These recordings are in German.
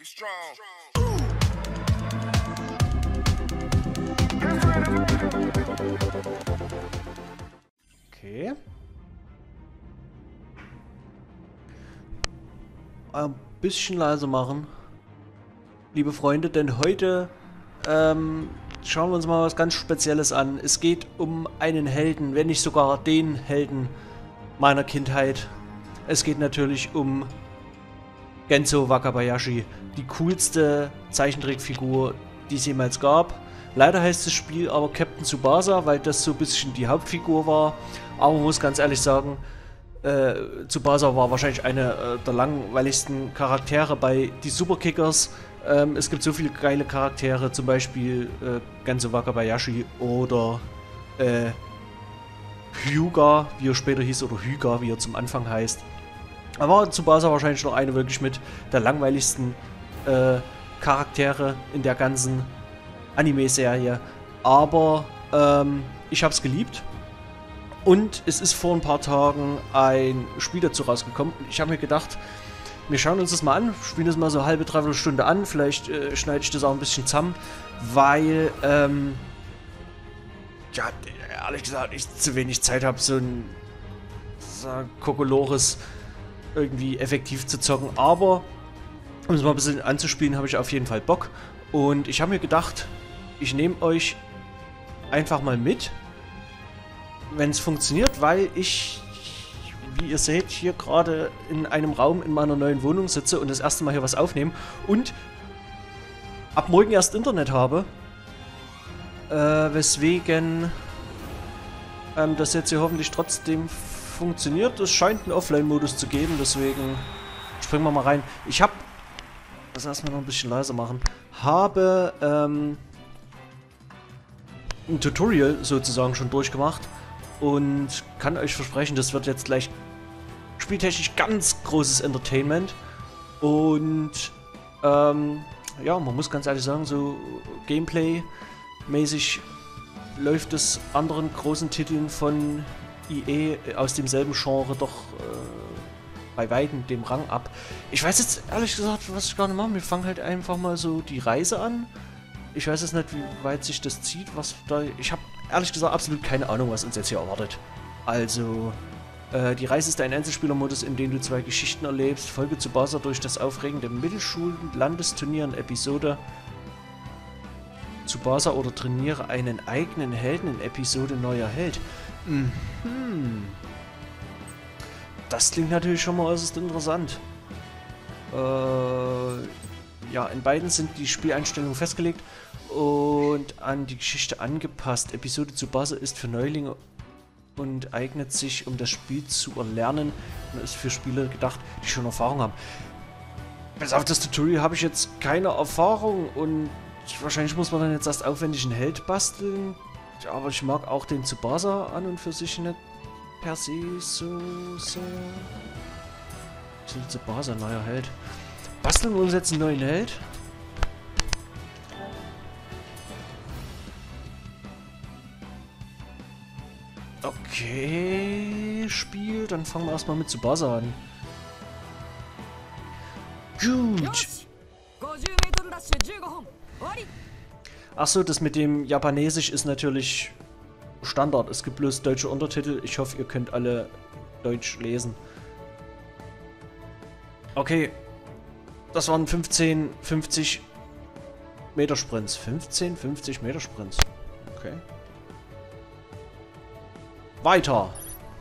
Okay. Ein bisschen leiser machen, liebe Freunde, denn heute schauen wir uns mal was ganz Spezielles an. Es geht um einen Helden, wenn nicht sogar den Helden meiner Kindheit. Es geht natürlich um Genzo Wakabayashi, die coolste Zeichentrickfigur, die es jemals gab. Leider heißt das Spiel aber Captain Tsubasa, weil das so ein bisschen die Hauptfigur war. Aber man muss ganz ehrlich sagen, Tsubasa war wahrscheinlich einer der langweiligsten Charaktere bei die Superkickers. Es gibt so viele geile Charaktere, zum Beispiel Genzo Wakabayashi oder Hyuga, wie er später hieß, oder Hyuga, wie er zum Anfang heißt. Aber Tsubasa wahrscheinlich noch eine wirklich mit der langweiligsten Charaktere in der ganzen Anime-Serie. Aber ich habe es geliebt. Und es ist vor ein paar Tagen ein Spiel dazu rausgekommen. Ich habe mir gedacht, wir schauen uns das mal an, spielen das mal so eine halbe, dreiviertel Stunde an. Vielleicht schneide ich das auch ein bisschen zusammen, weil, ja, ehrlich gesagt, ich zu wenig Zeit habe, so ein Kokolores irgendwie effektiv zu zocken. Aber, um es mal ein bisschen anzuspielen, habe ich auf jeden Fall Bock. Und ich habe mir gedacht, ich nehme euch einfach mal mit, wenn es funktioniert, weil ich, wie ihr seht, hier gerade in einem Raum in meiner neuen Wohnung sitze und das erste Mal hier was aufnehme und ab morgen erst Internet habe, weswegen das jetzt hier hoffentlich trotzdem funktioniert. Es scheint einen Offline-Modus zu geben, deswegen springen wir mal rein. Ich habe, das erstmal noch ein bisschen leiser machen, habe ein Tutorial sozusagen schon durchgemacht. Und kann euch versprechen, das wird jetzt gleich spieltechnisch ganz großes Entertainment. Und ja, man muss ganz ehrlich sagen, so Gameplay-mäßig läuft es anderen großen Titeln von EA aus demselben Genre doch bei weitem dem Rang ab. Ich weiß jetzt ehrlich gesagt, was ich gar nicht mache. Wir fangen halt einfach mal so die Reise an. Ich weiß jetzt nicht, wie weit sich das zieht, was da... Ich habe ehrlich gesagt absolut keine Ahnung, was uns jetzt hier erwartet. Also, die Reise ist ein Einzelspielermodus, in dem du zwei Geschichten erlebst. Folge Tsubasa durch das aufregende Mittelschulen-Landesturnier in Episode Tsubasa oder trainiere einen eigenen Helden in Episode Neuer Held. Das klingt natürlich schon mal äußerst interessant. Ja, in beiden sind die Spieleinstellungen festgelegt und an die Geschichte angepasst. Episode Tsubasa ist für Neulinge und eignet sich, um das Spiel zu erlernen, und ist für Spieler gedacht, die schon Erfahrung haben. Bis auf das Tutorial habe ich jetzt keine Erfahrung und wahrscheinlich muss man dann jetzt erst aufwendig einen Held basteln. Ja, aber ich mag auch den Tsubasa an und für sich nicht per se so. Tsubasa, neuer Held. Basteln wir uns jetzt einen neuen Held? Okay, Spiel. Dann fangen wir erstmal mit Tsubasa an. Gut. Achso, das mit dem Japanesisch ist natürlich Standard. Es gibt bloß deutsche Untertitel. Ich hoffe, ihr könnt alle Deutsch lesen. Okay. Das waren 15, 50 Meter Sprints. 15, 50 Meter Sprints. Okay. Weiter.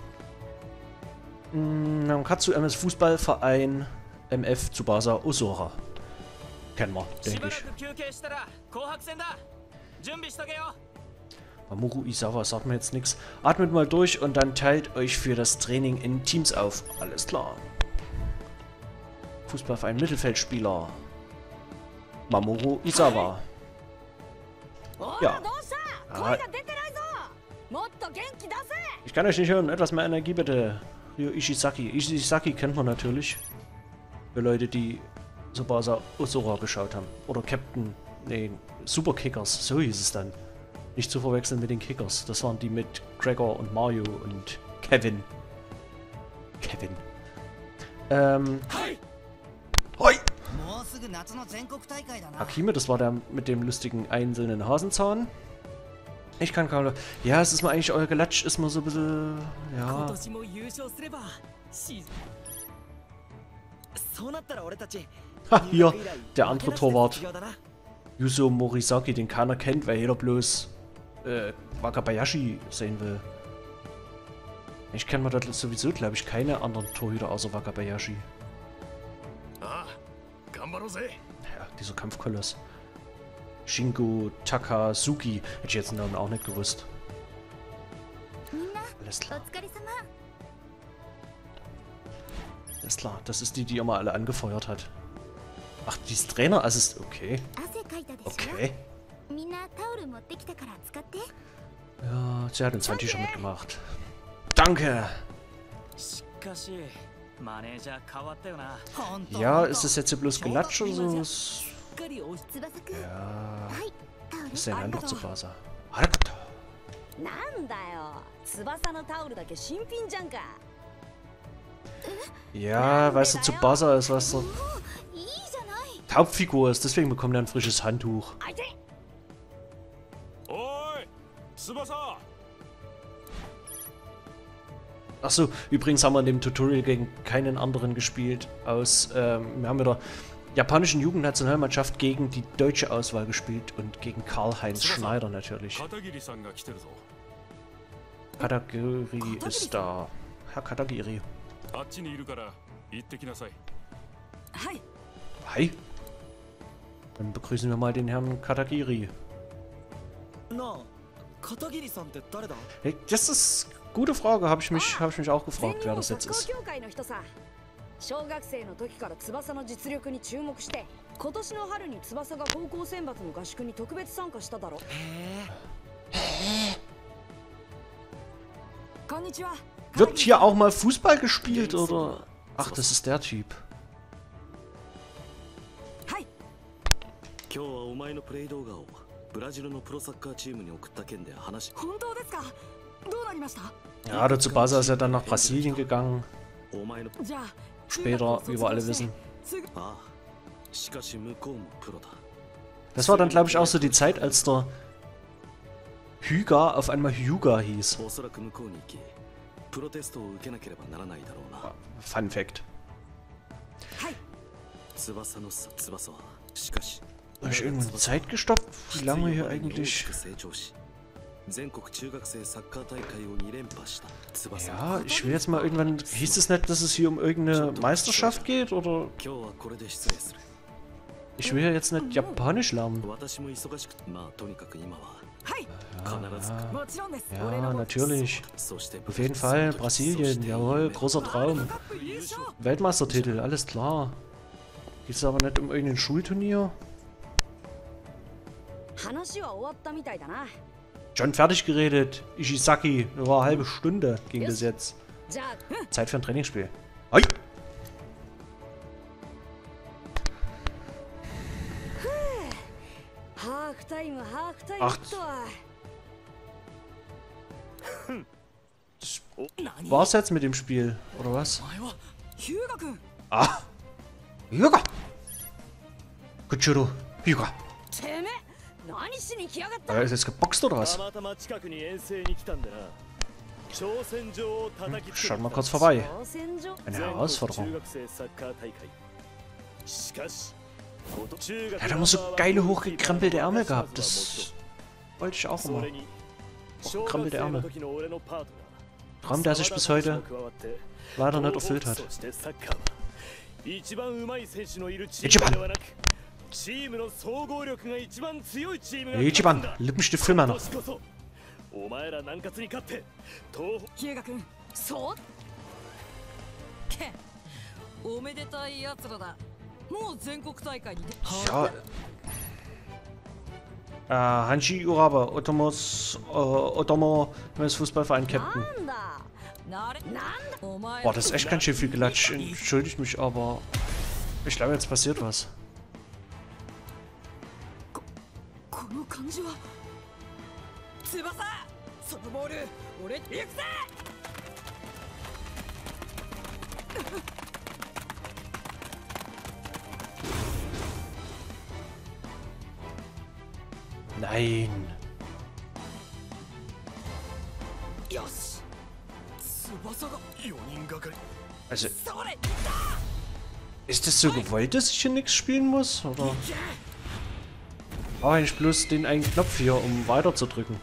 Nankatsu MS Fußballverein MF Tsubasa Ozora. Kennen wir, denke ich. Mamoru Isawa sagt mir jetzt nichts. Atmet mal durch und dann teilt euch für das Training in Teams auf. Alles klar. Fußballverein Mittelfeldspieler. Mamoru Isawa. Ja. Ich kann euch nicht hören. Etwas mehr Energie bitte. Ryo Ishizaki. Ishizaki kennt man natürlich. Für Leute, die Tsubasa Ozora geschaut haben. Oder Captain. Nee, Super Kickers. So hieß es dann. Nicht zu verwechseln mit den Kickers. Das waren die mit Gregor und Mario und Kevin. Hoi! Hakime, das war der mit dem lustigen einzelnen Hasenzahn. Ich kann kaum... Ja, es ist mal eigentlich... Euer Gelatsch ist mal so ein bisschen... Ja... Ha, hier, der andere Torwart. Yuzo Morisaki, den keiner kennt, weil jeder bloß Wakabayashi sehen will. Ich kenne mir da sowieso, glaube ich, keine anderen Torhüter außer Wakabayashi. Ja, dieser Kampfkoloss. Shingo Takasugi. Hätte ich jetzt den Namen auch nicht gewusst. Alles klar. Alles klar, das ist die, die immer alle angefeuert hat. Ach, die ist Trainerassist. Okay. Okay. Ja, sie hat uns ein T-Shirt mitgemacht. Danke! Ja, ist das jetzt hier bloß Gelatsch oder so? Ja. Ist der Name doch Tsubasa. Ja, weißt du, Tsubasa ist, was der Hauptfigur ist, deswegen bekommt er ein frisches Handtuch. Achso, übrigens haben wir in dem Tutorial gegen keinen anderen gespielt. Wir haben mit der japanischen Jugendnationalmannschaft gegen die deutsche Auswahl gespielt und gegen Karl-Heinz Schneider natürlich. Katagiri ist da. Herr Katagiri. Hi. Dann begrüßen wir mal den Herrn Katagiri. Hey, das ist eine gute Frage, habe ich mich auch gefragt, wer das jetzt ist. Wird hier auch mal Fußball gespielt, oder? Ach, das ist der Typ. Ja, der Tsubasa ist ja dann nach Brasilien gegangen. Später, wie wir alle wissen. Das war dann, glaube ich, auch so die Zeit, als der Hyuga auf einmal Hyuga hieß. Fun Fact. Habe ich irgendwann die Zeit gestoppt? Wie lange hier eigentlich? Ja, ich will jetzt mal irgendwann... Hieß es nicht, dass es hier um irgendeine Meisterschaft geht, oder? Ich will ja jetzt nicht Japanisch lernen. Ja, natürlich. Auf jeden Fall, Brasilien, jawohl, großer Traum. Weltmeistertitel, alles klar. Geht es aber nicht um irgendein Schulturnier? Schon fertig geredet. Ishizaki, nur eine halbe Stunde ging das jetzt. Zeit für ein Trainingsspiel. Hoi! Ach. Das war's jetzt mit dem Spiel, oder was? Ah! Hyuga! Kuchiro, Hyuga! Ist jetzt geboxt oder was? Schaut mal kurz vorbei. Eine Herausforderung. Er hat immer so geile, hochgekrempelte Ärmel gehabt. Das wollte ich auch immer. Hochgekrempelte Ärmel. Traum, der sich bis heute leider nicht erfüllt hat. Ichiban, Lippenstift für Männer. Ja. Hanshi Uraba, Otomo, neues Fußballverein Captain. Boah, das ist echt ganz schön viel Gelatsch. Entschuldigt mich, aber ich glaube, jetzt passiert was. Nein. Also, ist das so gewollt, dass ich hier nichts spielen muss? Oder? Brauche ich bloß den einen Knopf hier, um weiter zu drücken.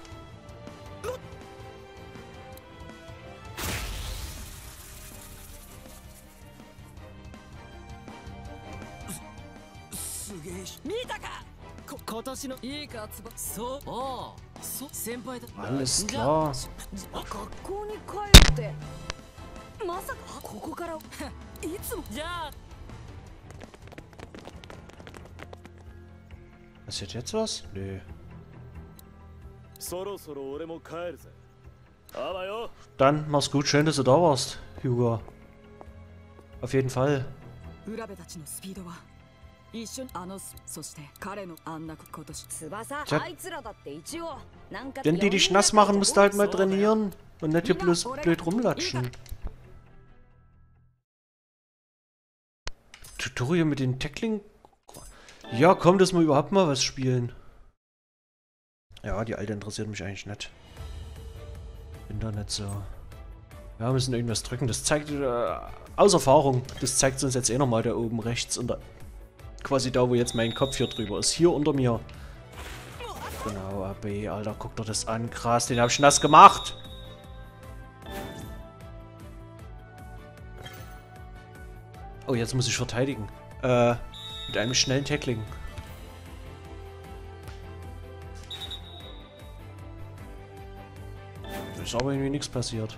Alles klar. Passiert jetzt was? Nö. Dann mach's gut, schön, dass du da warst, Hyuga. Auf jeden Fall. Tja, denn die dich nass machen, musst du halt mal trainieren und nicht hier bloß blöd rumlatschen. Tutorial mit den Tackling? Ja, komm, dass wir überhaupt mal was spielen. Ja, die alte interessiert mich eigentlich nicht. Bin da nicht so. Ja, wir müssen irgendwas drücken. Das zeigt, aus Erfahrung, das zeigt uns jetzt eh nochmal da oben rechts. Und da, quasi da, wo jetzt mein Kopf hier drüber ist. Hier unter mir. Genau, AB, Alter, guck dir das an. Krass, den hab ich nass gemacht. Oh, jetzt muss ich verteidigen. Mit einem schnellen Tackling. Ist aber irgendwie nichts passiert.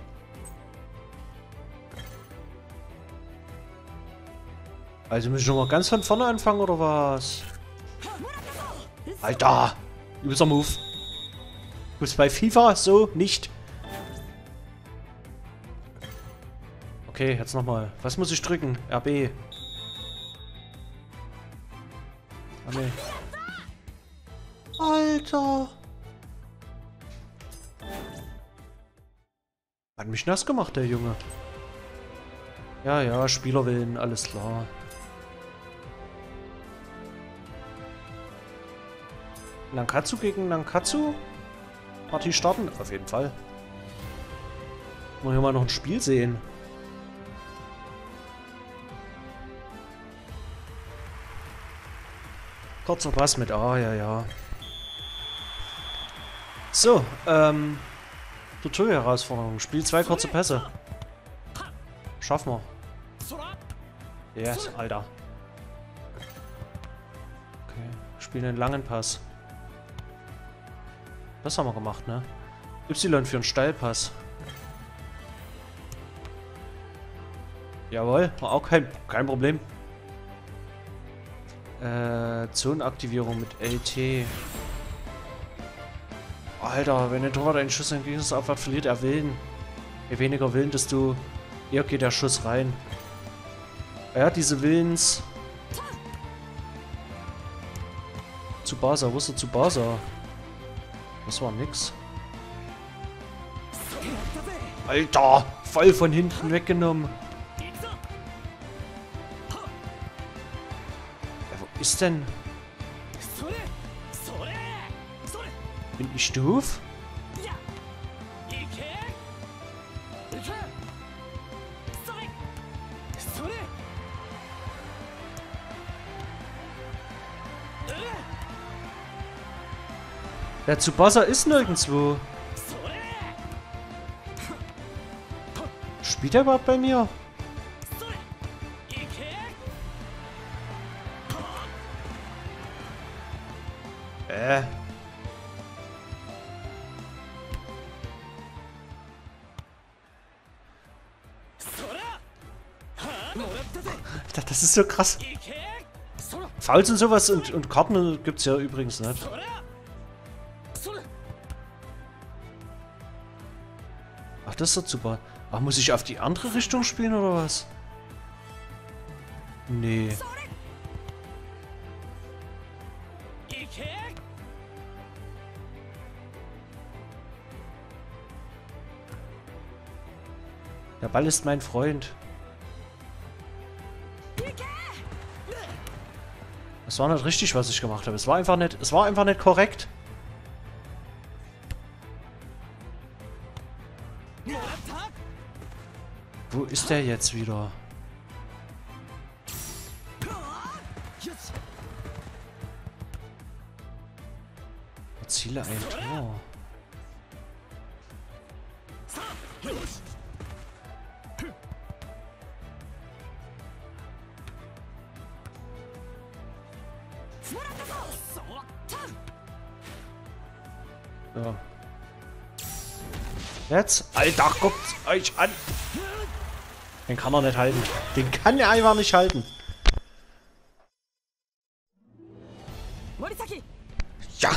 Also muss ich nochmal ganz von vorne anfangen, oder was? Alter! Übelster Move. Muss bei FIFA so nicht. Okay, jetzt nochmal. Was muss ich drücken? RB. Ah, nee. Alter! Hat mich nass gemacht, der Junge. Ja, ja, Spielerwillen, alles klar. Nankatsu gegen Nankatsu? Partie starten? Auf jeden Fall. Wollen wir hier mal noch ein Spiel sehen. Kurzer Pass mit A, ja, ja. So, Tutorial-Herausforderung. Spiel 2 kurze Pässe. Schaffen wir. Yes, Alter. Okay, spielen einen langen Pass. Das haben wir gemacht, ne? Y für einen Steilpass. Jawohl, war auch kein Problem. Zonenaktivierung mit LT. Alter, wenn der Torwart einen Schuss entgegenabfahrt verliert, er Willen. Je weniger Willen, desto eher geht der Schuss rein. Er hat diese Willens. Tsubasa, wo ist der Tsubasa? Das war nix. Alter, voll von hinten weggenommen. Ja, wo ist denn? Bin ich doof? Der Tsubasa ist nirgendwo. Spielt er überhaupt bei mir? Das ist so krass. Fouls und sowas und Karten gibt's ja übrigens nicht. Ach, das ist doch super. Ach, muss ich auf die andere Richtung spielen oder was? Nee. Der Ball ist mein Freund. Das war nicht richtig, was ich gemacht habe. Es war einfach nicht korrekt. ist der jetzt wieder? Erziele ein Tor. Ja. Jetzt? Alter, guckt euch an! Den kann er nicht halten. Den kann er einfach nicht halten. Ja!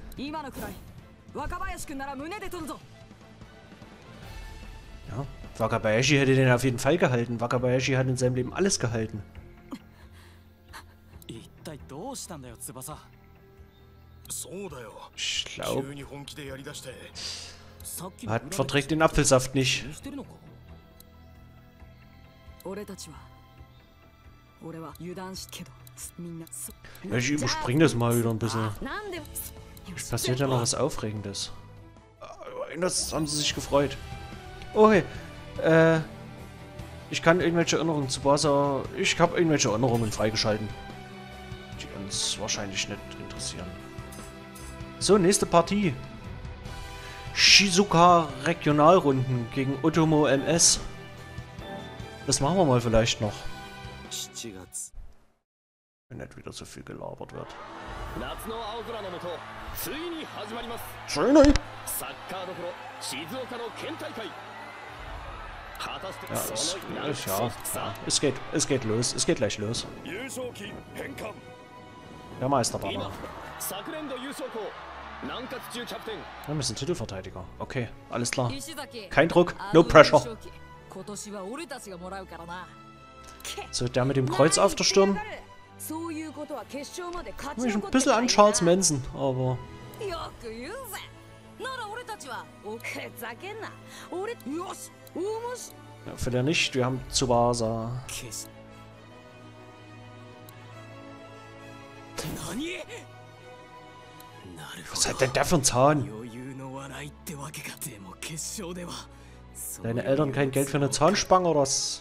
Ja, Wakabayashi hätte den auf jeden Fall gehalten. Wakabayashi hat in seinem Leben alles gehalten. Ich glaube, verträgt den Apfelsaft nicht. Ich überspringe das mal wieder ein bisschen. Es passiert ja noch was Aufregendes. Das haben sie sich gefreut. Okay, ich kann irgendwelche Erinnerungen zu Basa... Ich habe irgendwelche Erinnerungen freigeschalten, die uns wahrscheinlich nicht interessieren. So, nächste Partie. Shizuka Regionalrunden gegen Otomo MS. Das machen wir mal vielleicht noch. Wenn nicht wieder so viel gelabert wird. Schön. Ja, es geht los. Es geht gleich los. Der Meisterbanner. Wir müssen Titelverteidiger. Okay, alles klar. Kein Druck, no pressure. So, der mit dem Kreuz auf der Stirn. Mich ein bisschen an Charles Manson, aber... Ja, für den nicht, wir haben Tsubasa. Was hat denn der für ein Zahn? Deine Eltern kein Geld für eine Zahnspange oder was?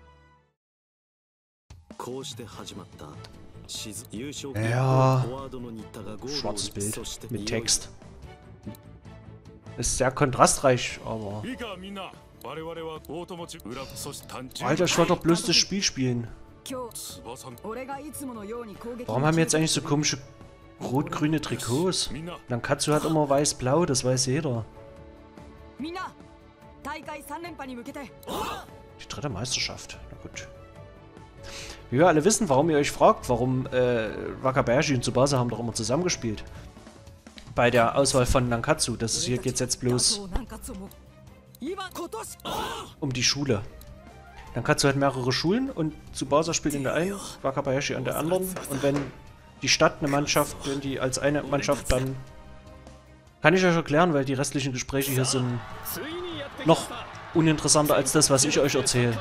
Ja. Schwarzes Bild mit Text. Ist sehr kontrastreich, aber... Alter, ich wollte doch bloß das Spiel spielen. Warum haben wir jetzt eigentlich so komische rot-grüne Trikots? Nankatsu hat immer weiß-blau, das weiß jeder. Die dritte Meisterschaft, na gut. Wie wir alle wissen, warum ihr euch fragt, warum Wakabayashi und Tsubasa haben doch immer zusammengespielt. Bei der Auswahl von Nankatsu, das ist, hier geht es jetzt bloß um die Schule. Nankatsu hat mehrere Schulen und Tsubasa spielt in der einen, Wakabayashi an der anderen. Und wenn die Stadt eine Mannschaft, wenn die als eine Mannschaft, dann kann ich euch erklären, weil die restlichen Gespräche hier sind noch uninteressanter als das, was ich euch erzähle.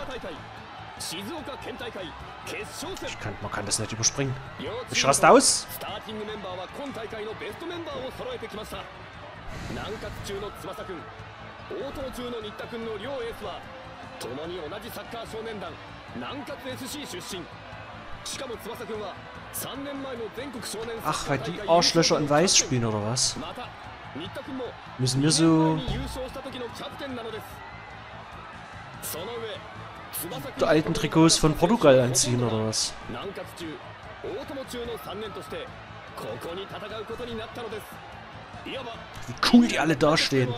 Man kann das nicht überspringen. Ich raste aus. Ach, weil die Arschlöcher in Weiß spielen, oder was? Müssen wir so... die alten Trikots von Portugal anziehen, oder was? Wie cool die alle dastehen.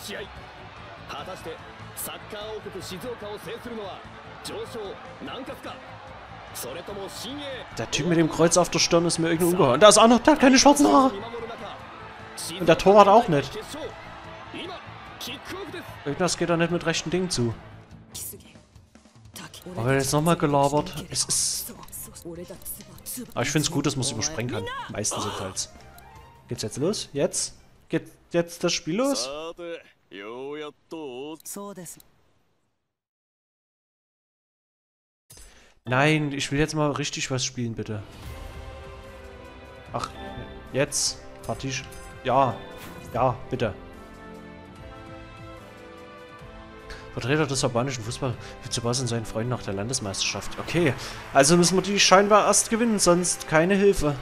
Der Typ mit dem Kreuz auf der Stirn ist mir irgendwie ungeheuer. Und da ist auch noch, der hat keine schwarzen Haare. Und der Torwart auch nicht. Irgendwas geht da nicht mit rechten Dingen zu. Aber jetzt nochmal gelabert. Es ist... Aber ich finde es gut, dass man es überspringen kann. Meistens jedenfalls. Geht's jetzt los? Jetzt? Geht jetzt das Spiel los? Nein, ich will jetzt mal richtig was spielen, bitte. Ach, jetzt. Partie. Ja. Ja, bitte. Vertreter des japanischen Fußballs für Tsubasa und seinen Freunden nach der Landesmeisterschaft. Okay, also müssen wir die scheinbar erst gewinnen, sonst keine Hilfe.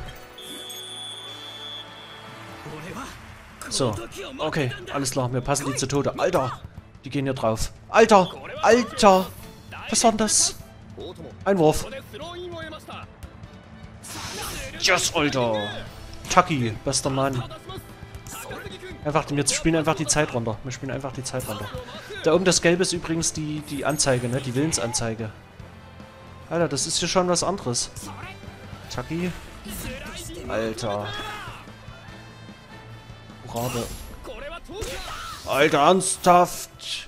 So, okay, alles klar, wir passen die zu Tode. Alter, die gehen hier drauf. Alter, Alter, was war denn das? Einwurf. Yes, Alter. Taki, bester Mann. Einfach, wir spielen einfach die Zeit runter. Wir spielen einfach die Zeit runter. Da oben das Gelbe ist übrigens die Anzeige, ne? Die Willensanzeige. Alter, das ist hier schon was anderes. Taki. Alter. Rabe. Alter, ernsthaft.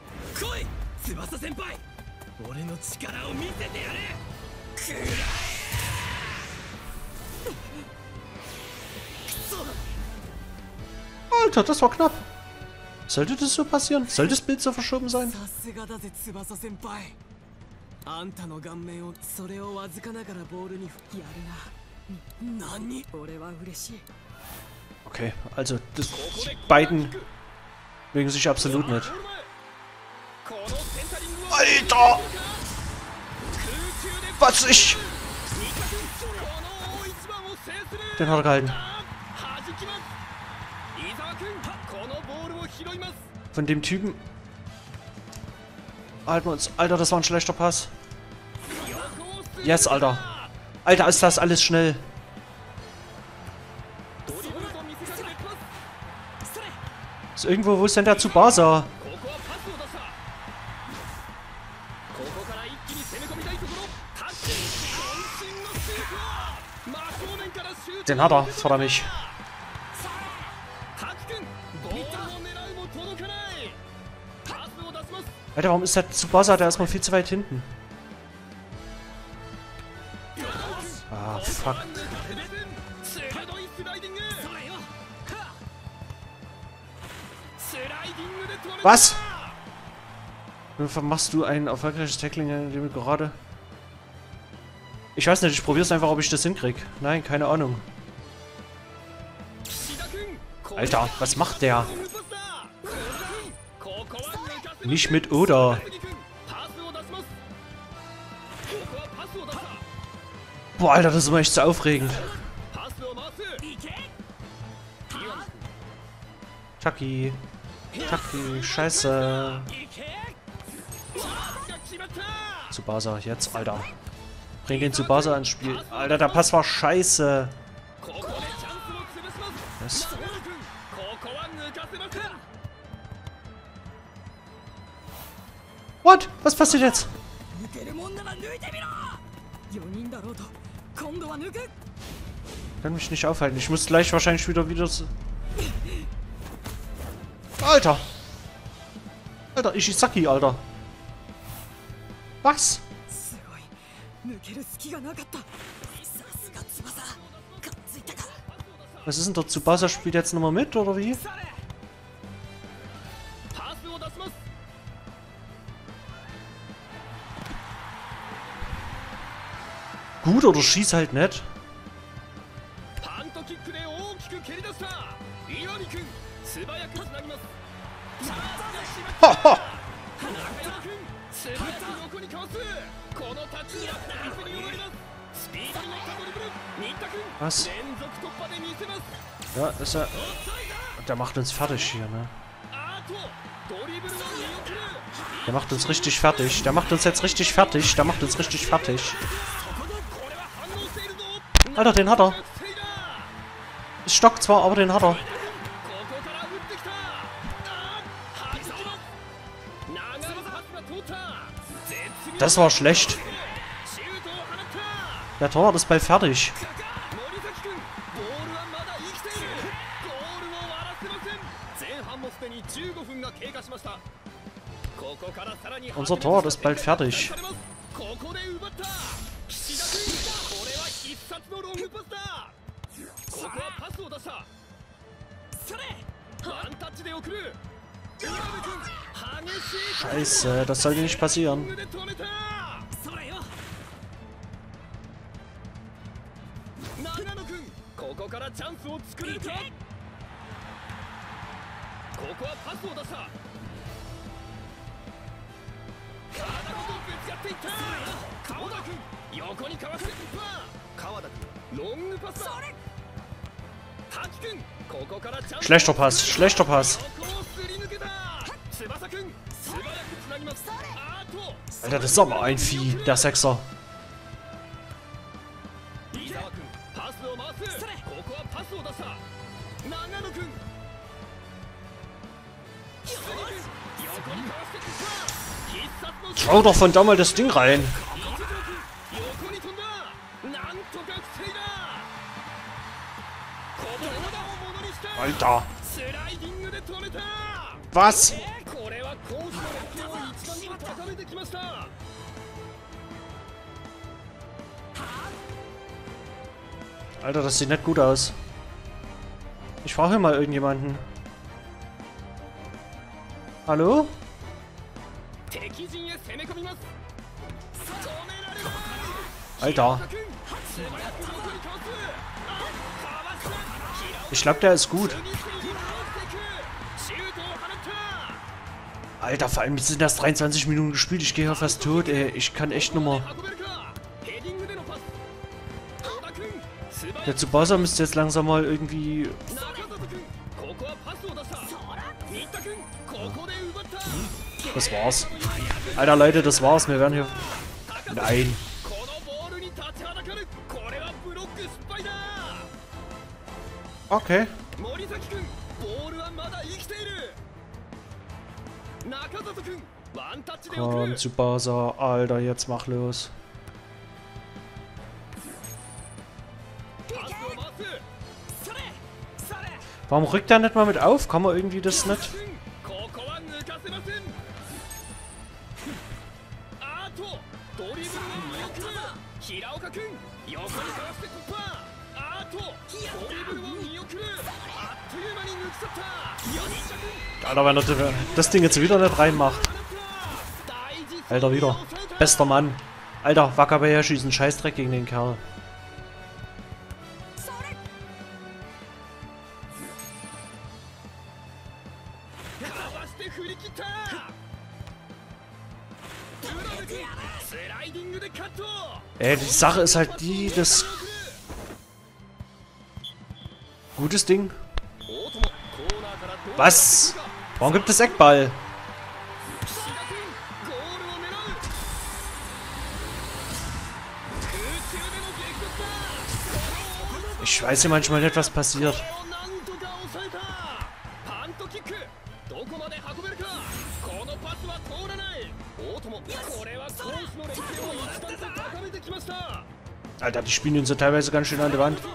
Alter, das war knapp. Sollte das so passieren? Soll das Bild so verschoben sein? Okay, also die beiden mögen sich absolut nicht. Alter! Was ich... Den hat er gehalten. Von dem Typen... Halten wir uns... Alter, das war ein schlechter Pass. Yes, Alter. Alter, ist das alles schnell. Ist irgendwo... Wo ist denn der Tsubasa? Den hat er, vor mich. Alter, warum ist der Tsubasa da erstmal viel zu weit hinten? Ah, fuck. Was? Wie machst du ein erfolgreiches Tackling, indem du gerade... Ich weiß nicht, ich probier's einfach, ob ich das hinkrieg. Nein, keine Ahnung. Alter, was macht der? Nicht mit Oda. Boah, Alter, das ist immer echt so aufregend. Taki. Taki, scheiße. Tsubasa, jetzt, Alter. Bring den Tsubasa ins Spiel. Alter, der Pass war scheiße. Was? What? Was passiert jetzt? Kann mich nicht aufhalten. Ich muss gleich wahrscheinlich wieder so... Alter! Alter, Ishizaki, Alter. Was? Was ist denn der Tsubasa? Spielt jetzt nochmal mit, oder wie? Gut, oder schieß halt nicht. Haha! Was? Ja, ist er... Der macht uns fertig hier, ne? Der macht uns richtig fertig. Der macht uns jetzt richtig fertig. Der macht uns richtig fertig. Alter, den hat er. Es stockt zwar, aber den hat er. Das war schlecht. Der Torwart ist bald fertig. Unser Torwart ist bald fertig. Scheiße, das sollte nicht passieren. Schlechter Pass, schlechter Pass. Alter, das ist aber ein Vieh, der Sechser. Schau doch von da mal das Ding rein. Alter. Was? Alter, das sieht nicht gut aus. Ich frage hier mal irgendjemanden. Hallo? Alter. Ich glaube, der ist gut. Alter, vor allem jetzt sind erst 23 Minuten gespielt. Ich gehe ja fast tot, ey. Ich kann echt nur mal... Der Tsubasa müsste jetzt langsam mal irgendwie... Das war's. Alter, Leute, das war's. Wir werden hier... Nein. Okay. Komm, Tsubasa. Alter, jetzt mach los. Warum rückt er nicht mal mit auf? Kann man irgendwie das nicht? Alter, wenn er das Ding jetzt wieder nicht reinmacht. Alter, wieder. Bester Mann. Alter, Wakabayashi schießt einen Scheißdreck gegen den Kerl. Ey, die Sache ist halt die, das... Gutes Ding. Was? Warum gibt es Eckball? Ich weiß ja manchmal nicht, was passiert. Alter, die spielen ihn so teilweise ganz schön an der Wand.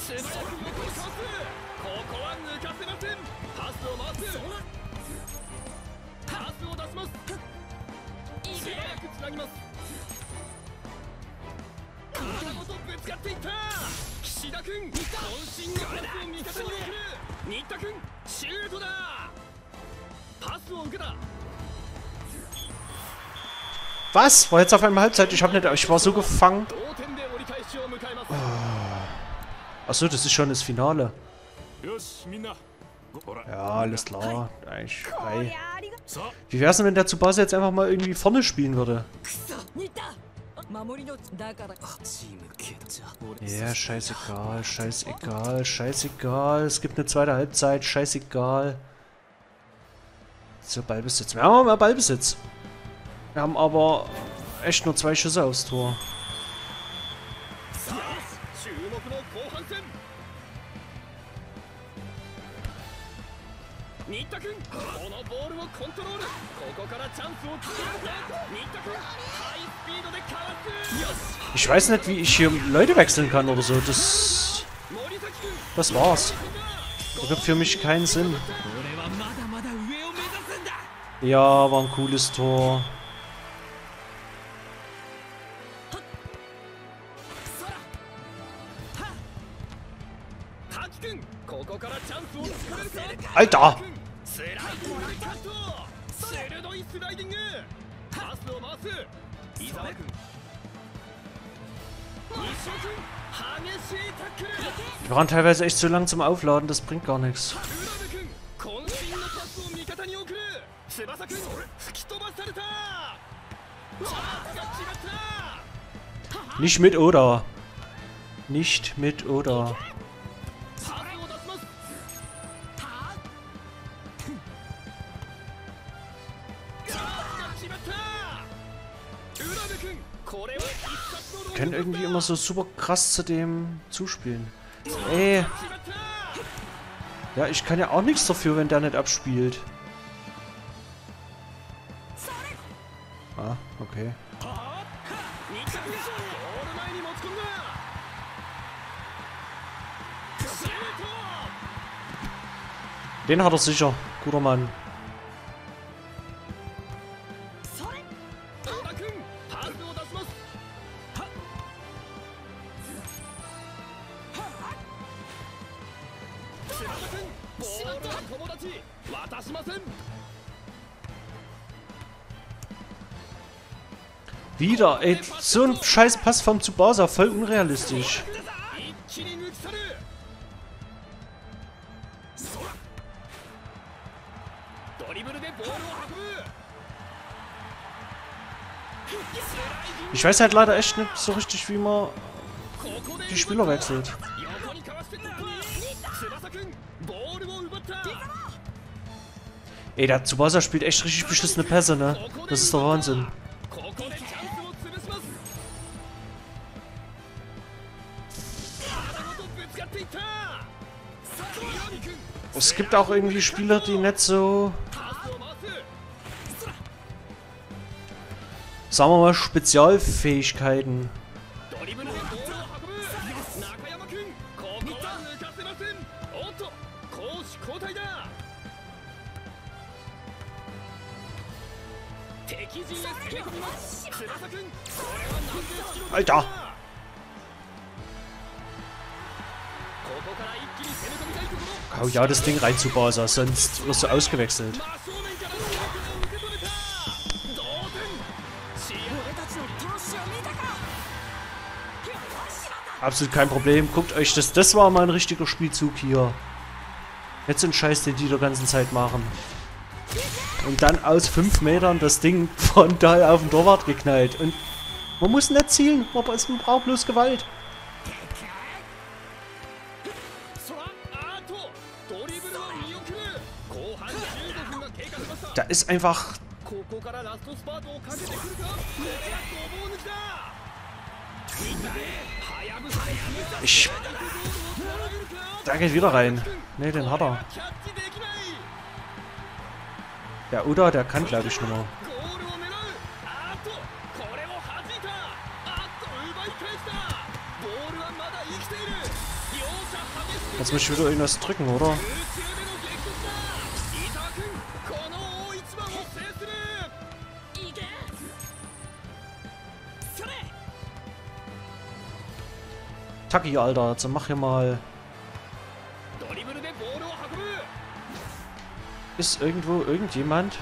Was? War jetzt auf einmal Halbzeit? Ich war so gefangen. Oh. Achso, das ist schon das Finale. Ja, alles klar. Eigentlich frei. Wie wär's denn, wenn der Tsubasa jetzt einfach mal irgendwie vorne spielen würde? Ja, scheißegal, scheißegal, scheißegal. Es gibt eine zweite Halbzeit, scheißegal. So, Ballbesitz. Wir haben mehr Ballbesitz. Wir haben aber echt nur 2 Schüsse aufs Tor. Ich weiß nicht, wie ich hier Leute wechseln kann oder so. Das war's. Das gibt für mich keinen Sinn. Ja, war ein cooles Tor. Alter! Die waren teilweise echt zu lang zum Aufladen, das bringt gar nichts. Nicht mit Oda. Nicht mit Oda. Ich kann irgendwie immer so super krass zu dem zuspielen. Ey. Ja, ich kann ja auch nichts dafür, wenn der nicht abspielt. Ah, okay. Den hat er sicher. Guter Mann. Wieder, ey, so ein scheiß Pass vom Tsubasa, voll unrealistisch. Ich weiß halt leider echt nicht so richtig, wie man die Spieler wechselt. Ey, der Tsubasa spielt echt richtig beschissene Pässe, ne? Das ist der Wahnsinn. Es gibt auch irgendwie Spieler, die nicht so, sagen wir mal, Spezialfähigkeiten. Alter! Hau ja das Ding rein zu Basa, sonst wirst du ausgewechselt. Absolut kein Problem. Guckt euch das. Das war mal ein richtiger Spielzug hier. Jetzt so ein Scheiß, den die der ganzen Zeit machen. Und dann aus 5 Metern das Ding frontal auf den Torwart geknallt. Und man muss nicht zielen, man braucht bloß Gewalt. Da ist einfach... Da geht wieder rein. Ne, den hat er. Der Oda, der kann glaube ich nicht mehr. Jetzt muss ich wieder irgendwas drücken, oder? Taki, Alter, jetzt mach hier mal. Ist irgendwo irgendjemand?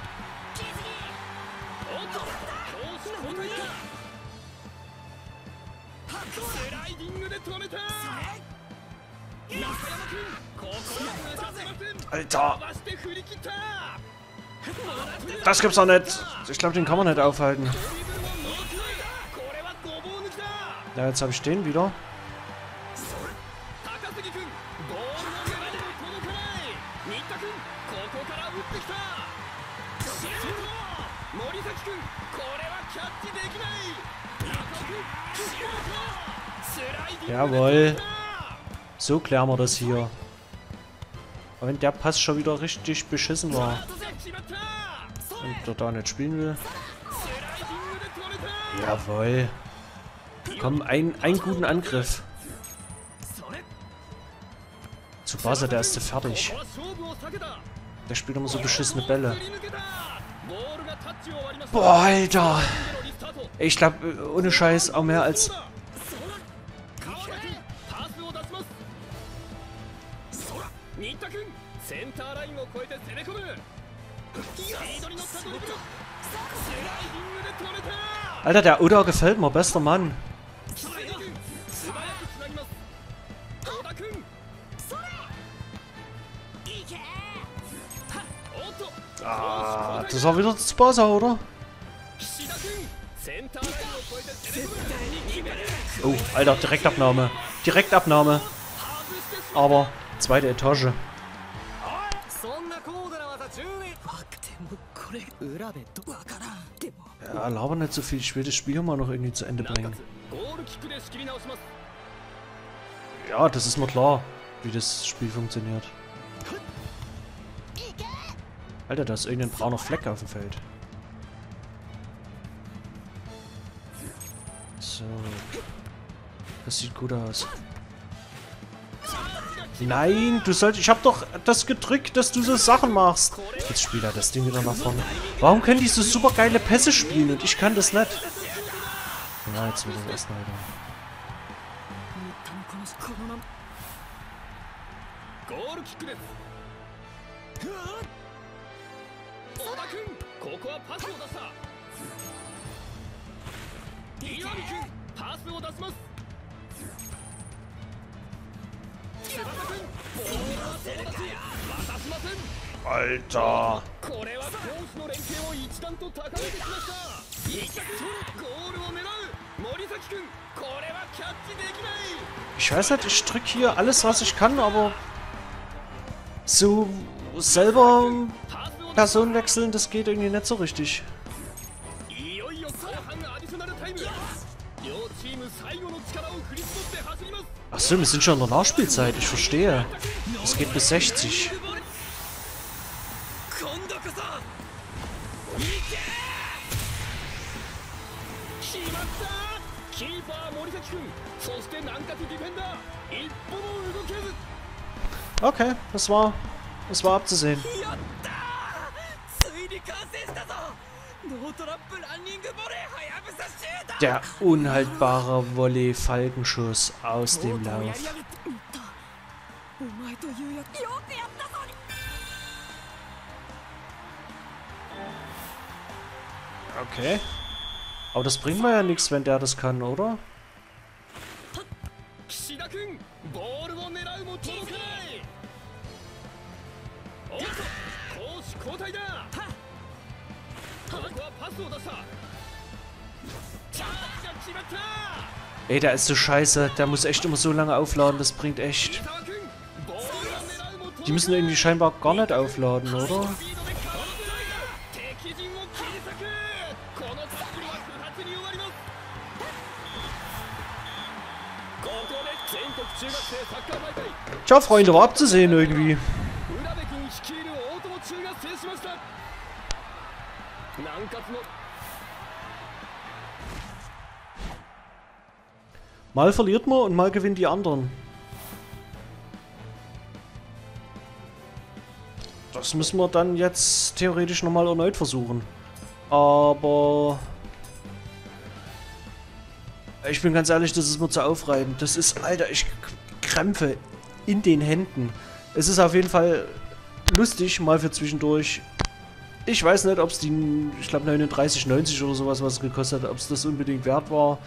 Alter! Das gibt's doch nicht! Ich glaube, den kann man nicht aufhalten. Ja, jetzt habe ich den wieder. Jawohl. So klären wir das hier. Aber wenn der Pass schon wieder richtig beschissen war. Und der da nicht spielen will. Jawohl. Komm, einen guten Angriff. Tsubasa, der ist fertig. Der spielt immer so beschissene Bälle. Boah, Alter. Ich glaube, ohne Scheiß auch mehr als... Alter, der Oda gefällt mir, bester Mann. Ah, das war wieder Tsubasa, oder? Oh, Alter, Direktabnahme. Direktabnahme. Aber zweite Etage. Ja, laber nicht so viel. Ich will das Spiel mal noch irgendwie zu Ende bringen. Ja, das ist mir klar, wie das Spiel funktioniert. Alter, da ist irgendein brauner Fleck auf dem Feld. So. Das sieht gut aus. Nein, du sollst... Ich hab doch das gedrückt, dass du so Sachen machst. Jetzt spielt er das Ding wieder nach vorne. Warum können die so super geile Pässe spielen und ich kann das nicht? Ja, jetzt wieder das erstmal wieder. Alter! Ich weiß nicht, ich drücke hier alles, was ich kann, aber so selber Personen wechseln, das geht irgendwie nicht so richtig. Achso, wir sind schon in der Nachspielzeit, ich verstehe. Es geht bis 60. Okay, das war abzusehen. Der unhaltbare Volley-Falkenschuss aus dem Lauf. Okay. Aber das bringt mir ja nichts, wenn der das kann, oder? Ey, der ist so scheiße. Der muss echt immer so lange aufladen. Das bringt echt... Die müssen irgendwie scheinbar gar nicht aufladen, oder? Tja, Freunde, war abzusehen irgendwie. Mal verliert man und mal gewinnt die anderen. Das müssen wir dann jetzt theoretisch nochmal erneut versuchen. Aber... Ich bin ganz ehrlich, das ist mir zu aufreibend. Das ist, Alter, ich krämpfe in den Händen. Es ist auf jeden Fall lustig, mal für zwischendurch. Ich weiß nicht, ob es die, ich glaube 39,90 oder sowas, was es gekostet hat, ob es das unbedingt wert war.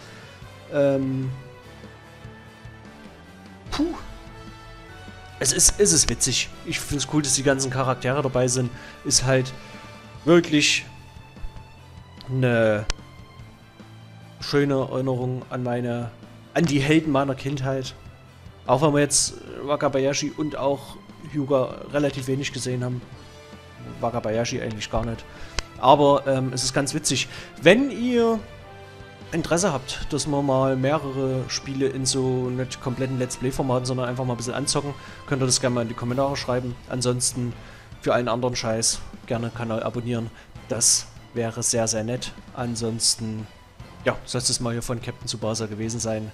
Puh. Es ist witzig. Ich finde es cool, dass die ganzen Charaktere dabei sind. Ist halt wirklich eine schöne Erinnerung an die Helden meiner Kindheit. Auch wenn wir jetzt Wakabayashi und auch Hyuga relativ wenig gesehen haben. Wakabayashi eigentlich gar nicht. Aber es ist ganz witzig. Wenn ihr Interesse habt, dass wir mal mehrere Spiele in so nicht kompletten Let's Play-Formaten, sondern einfach mal ein bisschen anzocken, könnt ihr das gerne mal in die Kommentare schreiben. Ansonsten für allen anderen Scheiß gerne Kanal abonnieren. Das wäre sehr, sehr nett. Ansonsten, ja, soll es mal hier von Captain Tsubasa gewesen sein.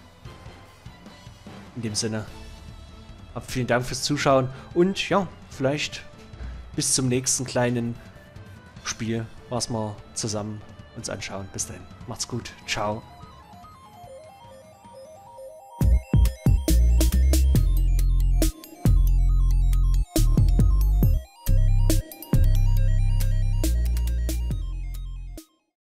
In dem Sinne, vielen Dank fürs Zuschauen und ja, vielleicht bis zum nächsten kleinen Spiel, was wir zusammen uns anschauen. Bis dahin, macht's gut, ciao.